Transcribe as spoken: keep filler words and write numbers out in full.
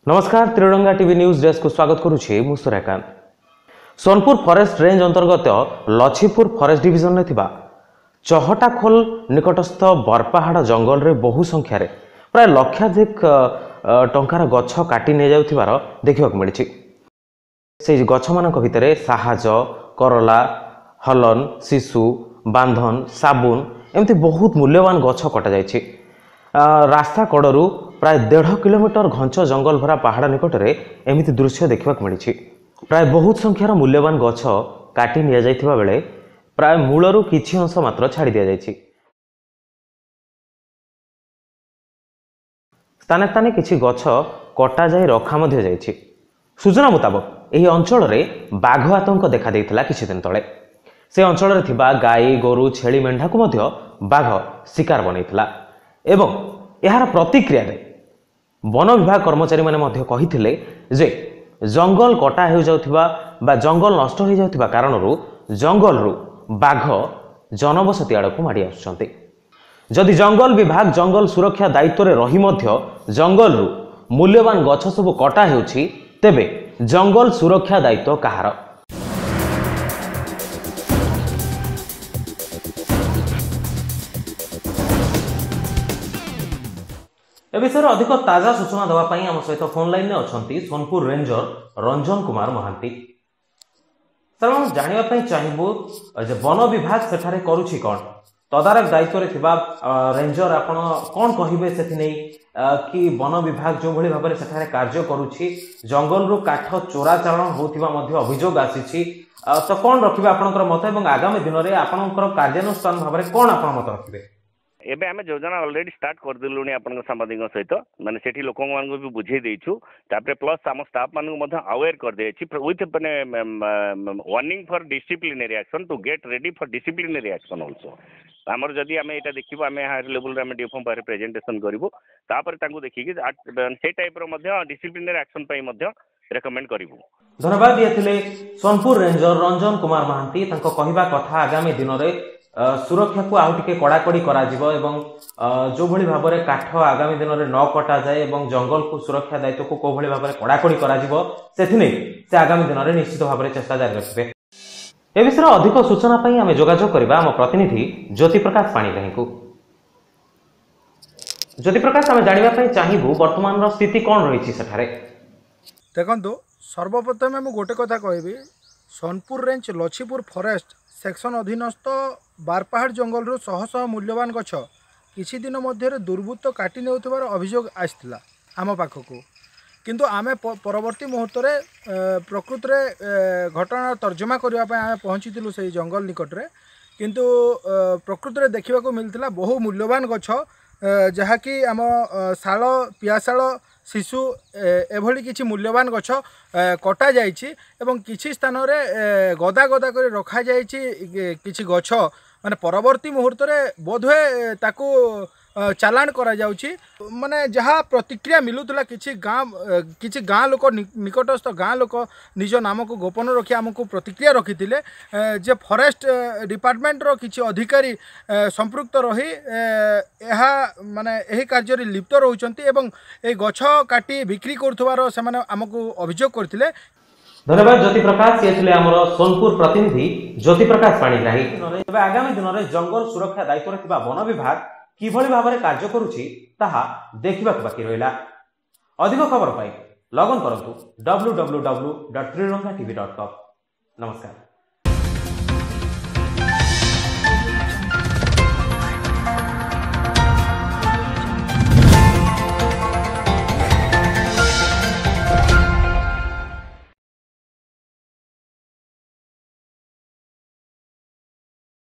नमस्कार त्रिरंगा TV news desk को स्वागत करुछि मु सूर्यकांत। सोनपुर फॉरेस्ट रेंज अंतर्गत लछीपुर फॉरेस्ट डिविजन में थिबा चहटाखोल निकटस्थ बरपाहाड़ जंगल रे बहु संख्यार प्राय लक्षाधिक टंकार गछ काटी नि जाउथिबार देखिबाक मिलिछि। से गछ मानक भितरे साहाज, करला, हलन, शिशु, बांधन, साबुन एमती बहुत मूल्यवान गछ कटा जाइछि। रास्ता कड़रू प्राय डेढ़ किलोमीटर घंच जंगल भरा पहाड़ निकट में एमती दृश्य देखा मिली। प्राय बहुत संख्यार मूल्यवान गछ काटी नि जाइथिबा बेले प्राय मूलरू किछि अंश मात्र छाड़ी दिया जाइछि। स्थाने स्थाने किछि गछ कटा जाई रखा मध्य जाइछि। सूचना मुताबक एही अंचल रे बाघ आतंक देखा देइथिला किछि दिन तळे। से अंचल रे थिबा गाई, गोरु, छेली, मेंढा को मध्य बाघ शिकार बनैथिला एवं यार प्रतिक्रिया रे वन विभाग कर्मचारी माने मध्य कहिथिले जे जंगल कटा हो जाउथिबा बा जंगल नष्ट हो जाउथिबा कारणरू जंगल रु बाघ जनबसती आड़क माड़ी आसुछन्ते। जदि जंगल विभाग जंगल सुरक्षा दायित्व रे रही मध्य जंगल रु मूल्यवान गछ सब कटा हेउछि तेबे जंगल सुरक्षा दायित्व कहार? ए विषय अधिक ताजा सूचना देवाई आम सहित फोन लाइन में अच्छा सोनपुर रेंजर रंजन कुमार महांती। सर हम जानवाई चाहबू जे वन विभाग सेठारे करुछि कौन तदारक दायित्व थिबा रेंजर आपण कौन कहिबे सेथि नै कि वन विभाग जो भली भाबरे सेठारे कार्य करुछि जंगल रु काठ चोरा चालान होथिबा मध्ये अभियोग आसीछि तो कौन रखिबे आपनकर मत एवं आगामी दिन रे आपनकर कार्यानुष्ठान भाबरे कौन आपण मत रखिबे? एबे आमे योजना ऑलरेडी स्टार्ट कर दिलुनी आपन सांबादिक सहित माने सेठी लोक मान भी बुझे देइछु तापरे प्लस आम स्टाफ मान मध्य अवेयर कर देछि विथ माने warning for disciplinary action to get ready for disciplinary action also. हमर जदी आमे एटा देखिबो आमे हायर लेवल रे आमे डीएफएम पर प्रेजेंटेशन करिवो तापर तांको देखि कि से टाइप रो मध्य डिसिप्लिनरी एक्शन पई मध्य रेकमेंड करिवो। धन्यवाद दियथिले सोनपुर रेंजर रंजन कुमार महांती। तांको कहिबा कथा आगामी दिन रे सुरक्षा को आउ टिके कड़ाकड़ी करा जिवो एवं जो भली भाबरे काठ आगामी दिन रे न कटा जाए एवं जंगल को सुरक्षा दायित्व को को भली भाबरे कड़ाकड़ी करा जिवो सेथि नै से आगामी दिन रे निश्चित भाबरे चेष्टा जारी रखिबे। ए विषय अधिक सूचना पई आमे जोगाजोग करबा हम प्रतिनिधि ज्योति प्रकाश पाणीग्राही को। ज्योति प्रकाश आमे जानिबा पई चाहिबू वर्तमान रो स्थिति कोन रहिछि सेठारे? देखंतु सर्वप्रथम हम गोटे कथा कहबी Sonpur range Lachhipur forest section अधीनस्थ बारपाहाड़ जंगल रो शह शह मूल्यवान गछ किछि दिन मध्य दुर्बृत्त काटी नेउथिबार अभियोग आसिथिला आम पाखकू किंतु आमे परवर्ती मुहूर्त रे प्रकृत रे घटना तर्जमा करबा पय आमे पहुंचीतिलु से जंगल निकट रे किंतु प्रकृत रे देखिबा को मिलतिला बहु मूल्यवान गछ जहा कि आम शाल पियाशाल शिशु एभली किछि मूल्यवान गछ कटा जाइछि एवं किछि स्थान रे गदा गदा कर रखा जाइछि किछि गछ माने परवर्ती मुहूर्त रे बोधवे ताकू चालान करा जाउछि माने जहाँ प्रतिक्रिया मिलुतला किछि गाँ किछि गाँ लोक निकटस्थ गाँ लोक निज नाम को गोपन रखी आमको प्रतिक्रिया रखिथिले जे फॉरेस्ट डिपार्टमेंट रो किछि अधिकारी संपृक्त रही एहा माने एही कार्य रे लिप्त रहउचंती एवं ए गछ काटी बिक्री करथुवार से माने आमको अभियोग करथिले। धन्यवाद ज्योति प्रकाश। ये थिले हमर सोनपुर प्रतिनिधि ज्योति प्रकाश पाणीग्राही। तबे आगामी दिन रे जंगल सुरक्षा दायित्व रे थिबा वन विभाग किभली भाबरे कार्य करूछि ताहा देखिबा बाकी रहिला। अधिक खबर पाई लगन करंतु W W W dot Triranga TV dot com. नमस्कार।